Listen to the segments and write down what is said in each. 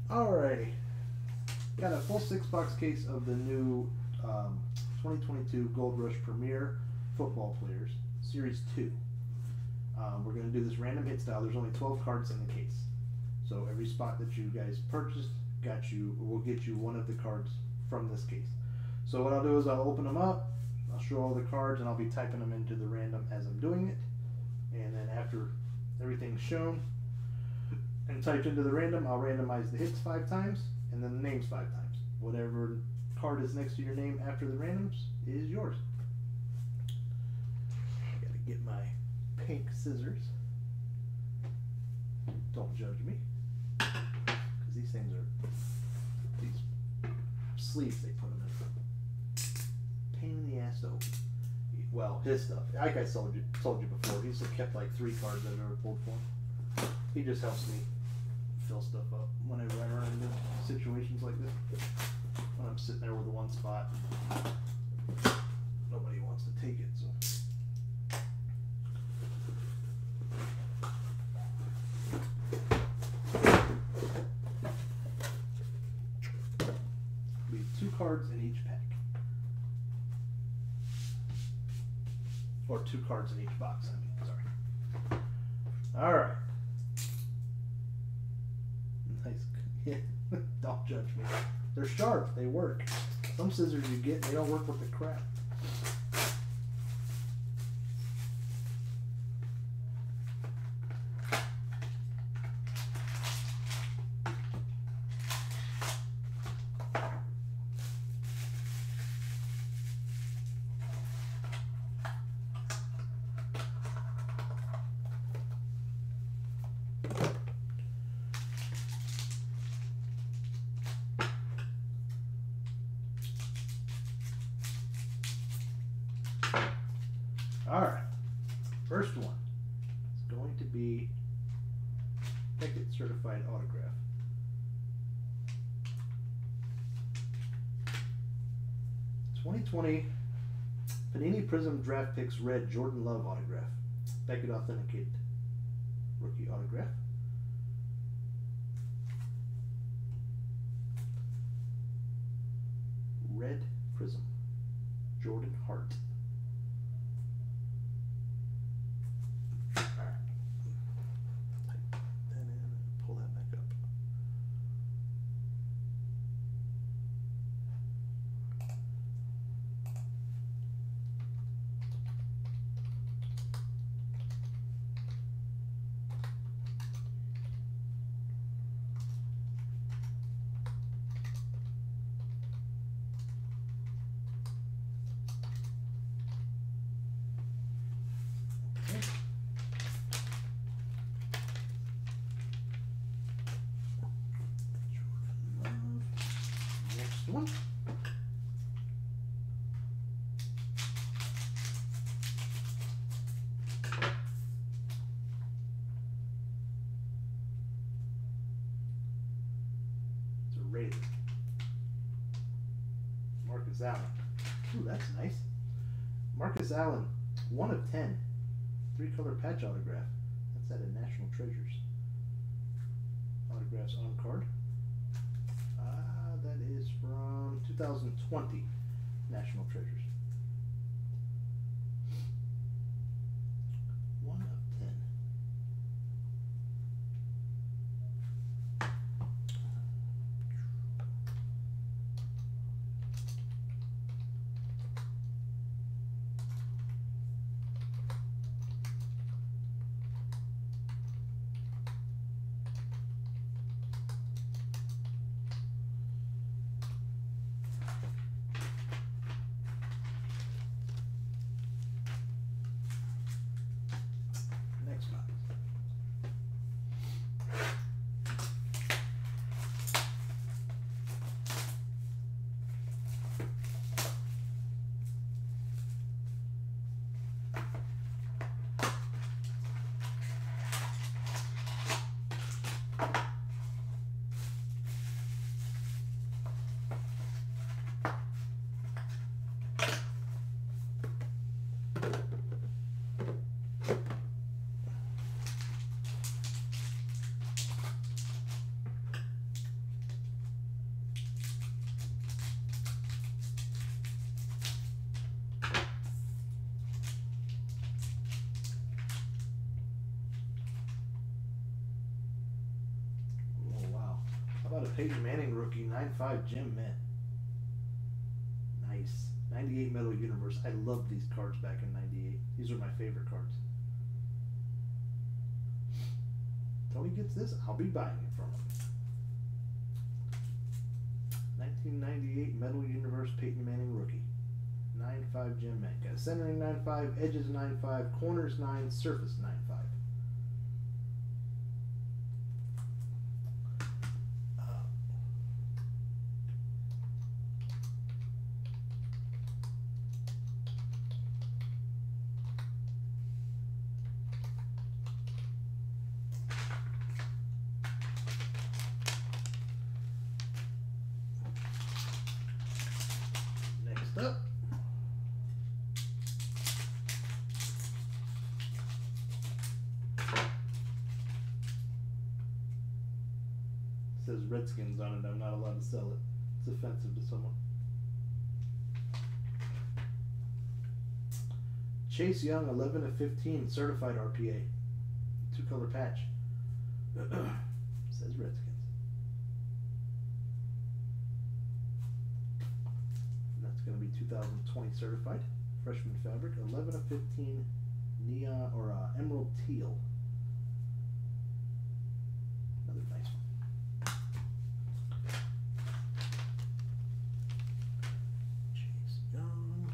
Alrighty. Got a full 6-box case of the new 2022 Gold Rush Premier Football Players, Series 2. We're going to do this random hit style. There's only 12 cards in the case. So every spot that you guys purchased will get you one of the cards from this case. So what I'll do is I'll open them up, I'll show all the cards, and I'll be typing them into the random as I'm doing it. And then after everything's shown and typed into the random, I'll randomize the hits 5 times and then the names 5 times. Whatever card is next to your name after the randoms is yours. I gotta get my pink scissors. Don't judge me, because these things are, these sleeves they put them in. Pain in the ass to open. Well, his stuff. Like I told you before, he's kept like 3 cards that I've ever pulled for him. He just helps me fill stuff up whenever I run into situations like this. When I'm sitting there with one spot, nobody wants to take it, so. Be 2 cards in each pack. Or 2 cards in each box, I mean, sorry. Alright. Nice. Yeah, don't judge me. They're sharp, they work. Some scissors you get, they don't work with the crap. Alright, first one is going to be Beckett Certified Autograph. '2020 Panini Prism Draft Picks Red Jordan Love Autograph. Beckett Authenticated Rookie Autograph. Red Prism Jordan Hart. One. It's a Raider. Marcus Allen. Ooh, that's nice. Marcus Allen, 1 of 10. 3-color patch autograph. That's at a National Treasures. Autographs on card. That is from 2020 National Treasures. 1 of 10. Peyton Manning rookie, 9.5 Jim Mint. Nice. 98 Metal Universe. I loved these cards back in 98. These are my favorite cards. Tony gets this, I'll be buying it from him. 1998 Metal Universe Peyton Manning rookie. 9.5 Jim Mint. Got centering 9.5, edges 9.5, corners 9, surface 9.5. Next up. It says Redskins on it. I'm not allowed to sell it. It's offensive to someone. Chase Young, 11/15, certified RPA. 2-color patch. Says Redskins. That's going to be 2020 certified. Freshman fabric. 11/15, neon or emerald teal. Another nice one. Chase Young.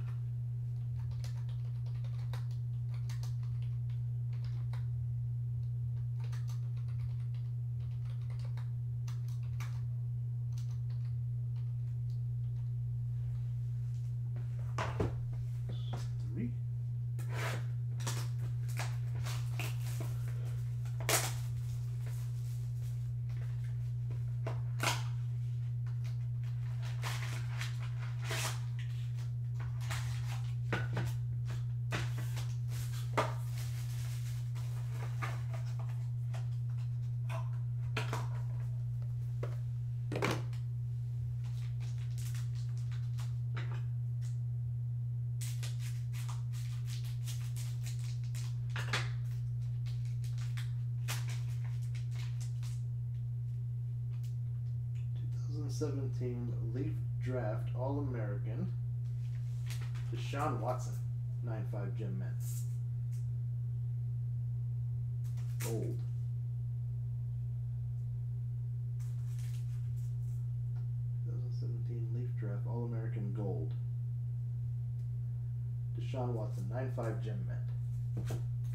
Three. '17 Leaf Draft All-American Deshaun Watson, 9.5 Jim Mint. Gold. '17 Leaf Draft All-American Gold. Deshaun Watson, 9.5 Jim Mint.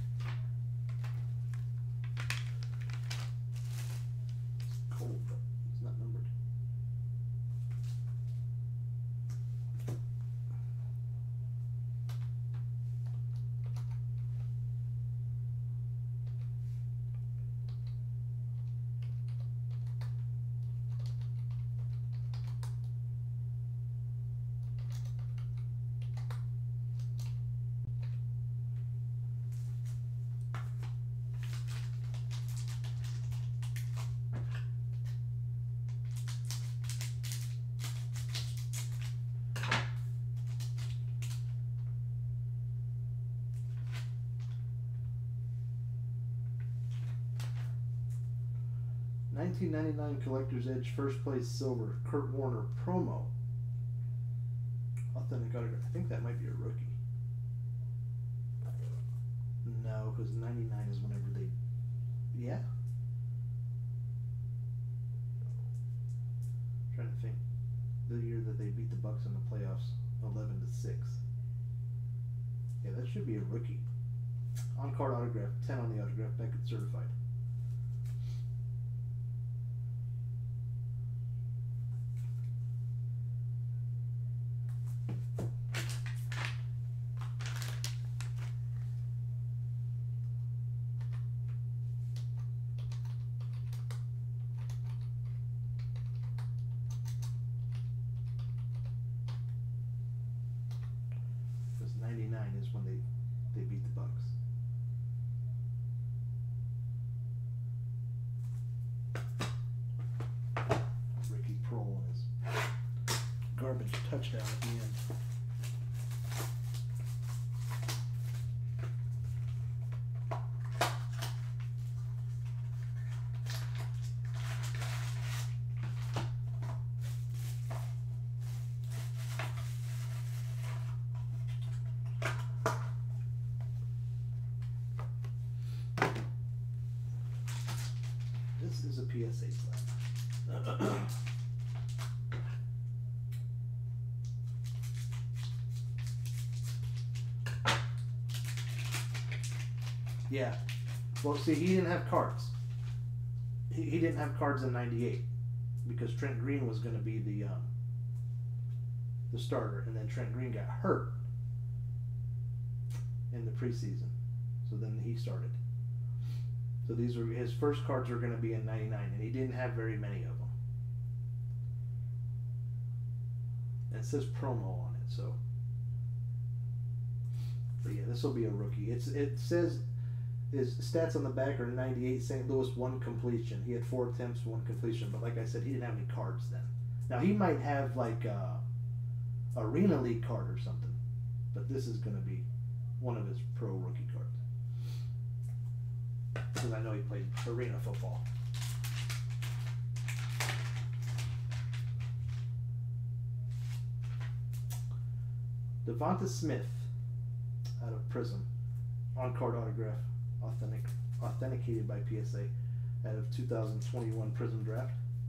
Gold, but it's not numbered. $19.99 Collector's Edge First Place Silver Kurt Warner promo. Authentic autograph. I think that might be a rookie. No, because 99 is whenever they. Yeah. Trying to think. The year that they beat the Bucks in the playoffs, 11-6. Yeah, that should be a rookie. On card autograph, 10 on the autograph, Beckett certified. Because 99 is when they beat the Bucks. Ricky Prohl and his garbage touchdown at the end. is a PSA flag. Yeah. Well, see, he didn't have cards. He didn't have cards in '98 because Trent Green was going to be the starter, and then Trent Green got hurt in the preseason, so then he started. So these were his first cards were going to be in '99, and he didn't have very many of them. And it says promo on it, so. But yeah, this will be a rookie. It says his stats on the back are 98 St. Louis, 1 completion. He had 4 attempts, 1 completion, but like I said, he didn't have any cards then. Now he might have like a Arena League card or something, but this is going to be one of his pro rookie cards. Because I know he played arena football. Devonta Smith out of Prism, on-card autograph, authenticated by PSA, out of 2021 Prism Draft.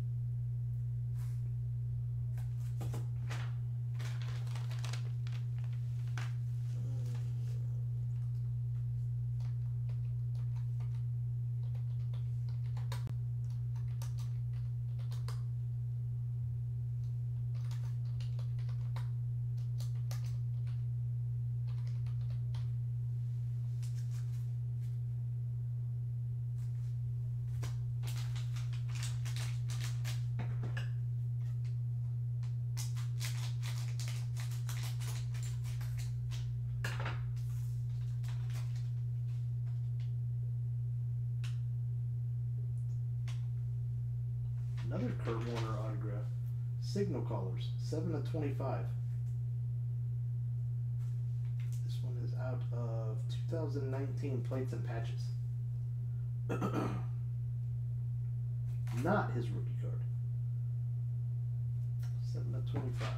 Another Kurt Warner autograph. Signal Callers, 7/25. This one is out of 2019 Plates and Patches. Not his rookie card. 7/25.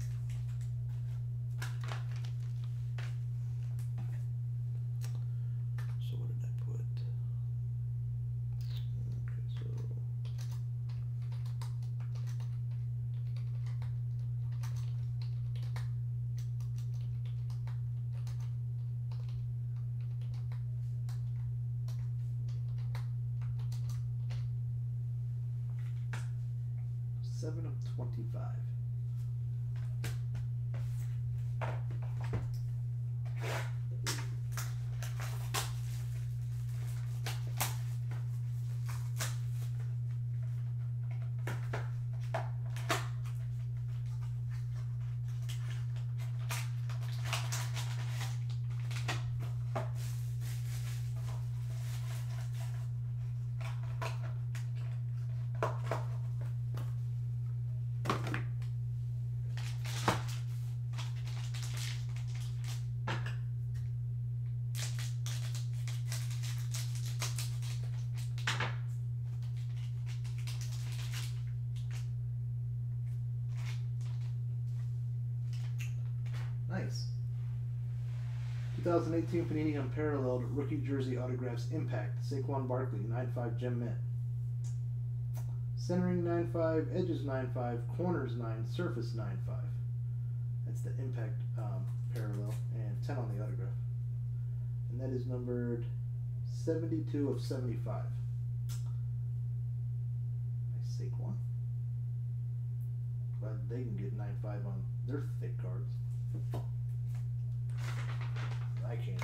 So what did I put? Okay, so 7/25. Nice. 2018 Panini Unparalleled Rookie Jersey Autographs Impact. Saquon Barkley, 9/5 Gem Mint. Centering 9/5, edges 9/5, corners 9, surface 9/5. That's the Impact parallel, and 10 on the autograph. And that is numbered 72/75. Nice Saquon. Glad they can get 9/5 on their thick cards. I can't.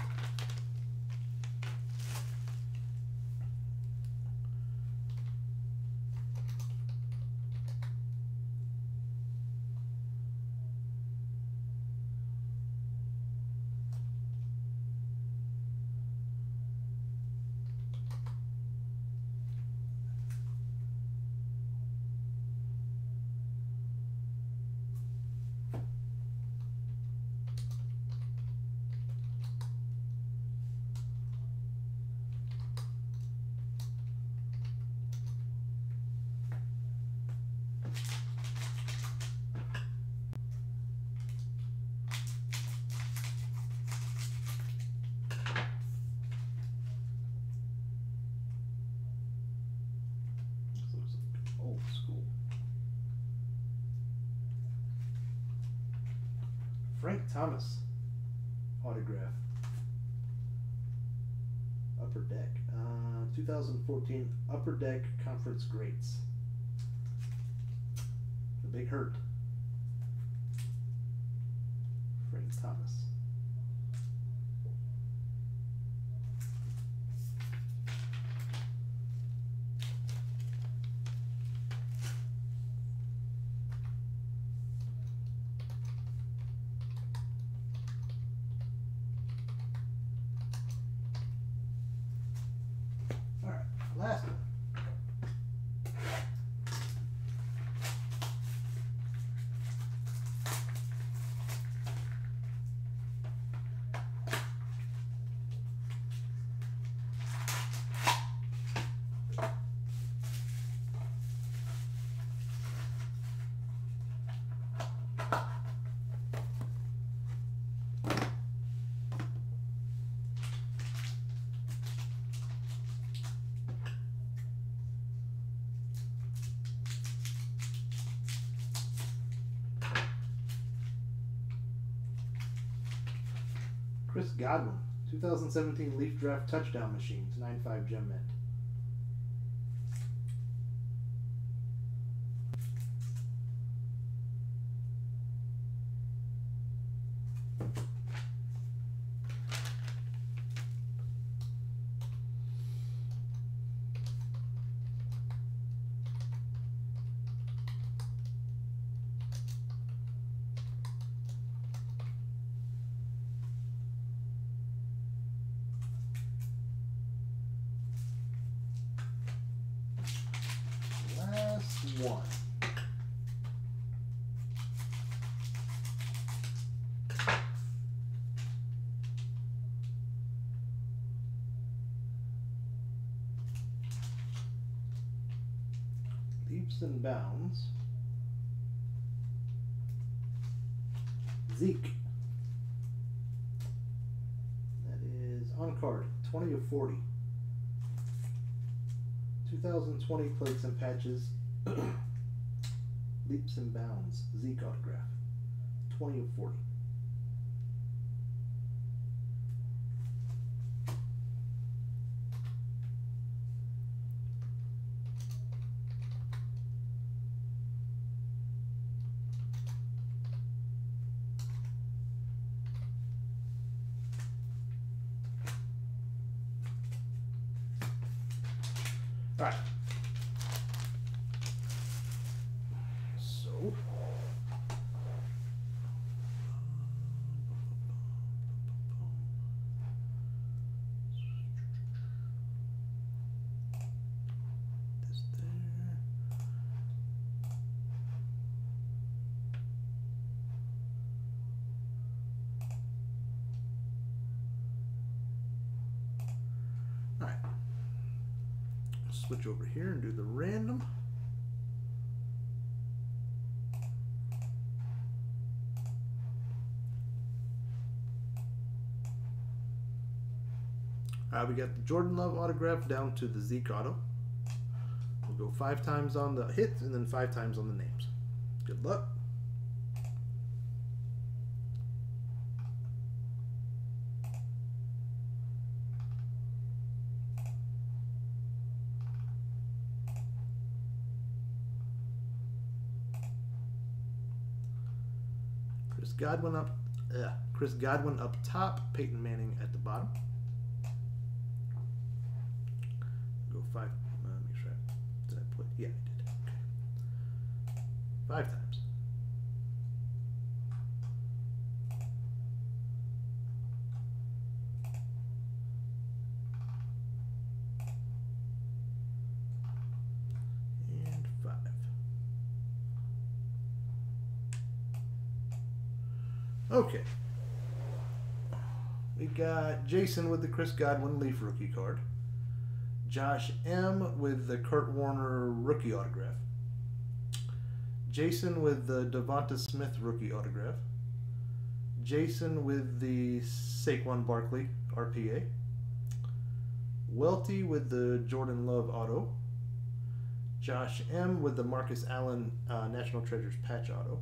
Old school. Frank Thomas autograph. Upper Deck. 2014 Upper Deck Conference Greats. The Big Hurt. Frank Thomas. Alright, last one. Chris Godwin, 2017 Leaf Draft Touchdown Machines, 9.5 gem mint. One. Leaps and bounds. Zeke. That is on card, 20 of 40. 2020 plates and patches. Leaps and bounds. Zeke autograph. 20 of 40. All right. So, this there. All right. Switch over here and do the random. We got the Jordan Love autograph down to the Zeke auto. We'll go 5 times on the hits and then 5 times on the names. Good luck. Chris Godwin up top, Peyton Manning at the bottom. Go 5. Make sure did I put? Yeah, I did. Okay. 5 times. And 5. Okay. We got Jason with the Chris Godwin Leaf rookie card. Josh M with the Kurt Warner rookie autograph. Jason with the Devonta Smith rookie autograph. Jason with the Saquon Barkley RPA. Welty with the Jordan Love auto. Josh M. with the Marcus Allen National Treasures patch auto.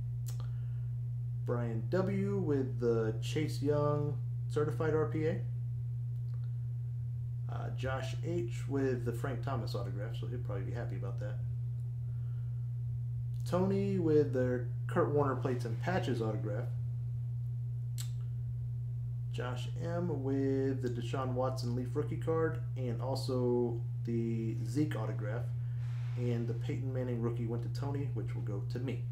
Brian W. with the Chase Young certified RPA. Josh H. with the Frank Thomas autograph, so he'll probably be happy about that. Tony with the Kurt Warner plates and patches autograph. Josh M. with the Deshaun Watson Leaf rookie card, and also the Zeke autograph. And the Peyton Manning rookie went to Tony, which will go to me.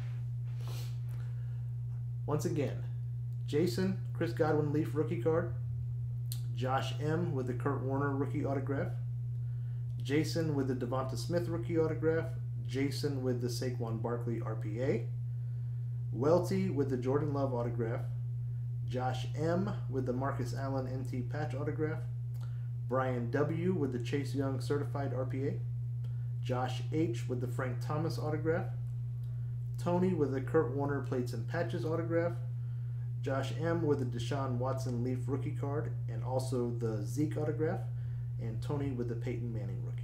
Once again, Jason, Chris Godwin Leaf rookie card. Josh M. with the Kurt Warner rookie autograph. Jason with the Devonta Smith rookie autograph. Jason with the Saquon Barkley RPA. Welty with the Jordan Love autograph. Josh M. with the Marcus Allen NT patch autograph. Brian W. with the Chase Young certified RPA. Josh H. with the Frank Thomas autograph. Tony with the Kurt Warner plates and patches autograph. Josh M. with the Deshaun Watson Leaf rookie card, and also the Zeke autograph. And Tony with the Peyton Manning rookie.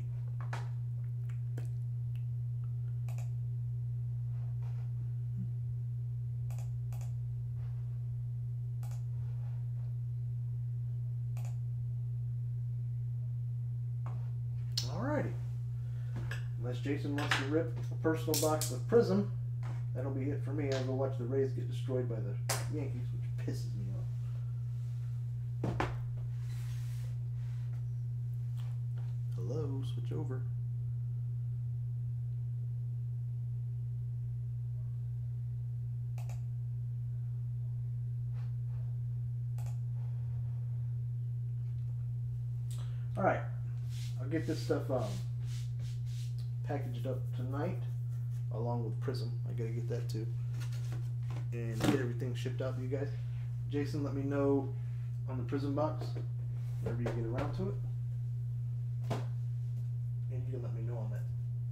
Alrighty. Unless Jason wants to rip a personal box of Prism, that'll be it for me. I'll go watch the Rays get destroyed by the Yankees, which pisses me off. Hello, switch over. Alright, I'll get this stuff packaged up tonight, along with Prism. I gotta get that too, and get everything shipped out to you guys. Jason, let me know on the Prism box whenever you get around to it, and you can let me know on that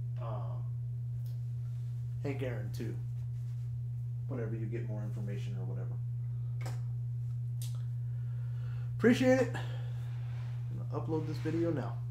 Hank Aaron too, whenever you get more information or whatever. Appreciate it. I'm gonna upload this video now.